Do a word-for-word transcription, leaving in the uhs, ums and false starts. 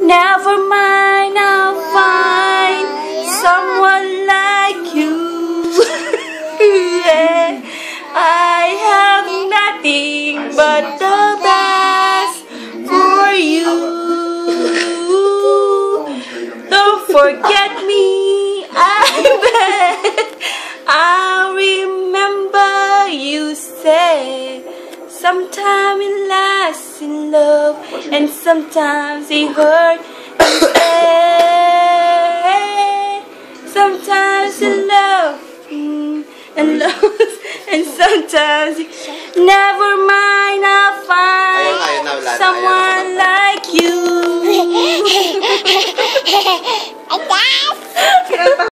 Never mind, I'll find someone like you. I have nothing but the best for you. Don't forget me, I bet. I'll remember you say. Sometimes it lasts in love, and sometimes it hurts instead. Sometimes it love mm, and loves, and sometimes it, never mind, I'll find someone like you.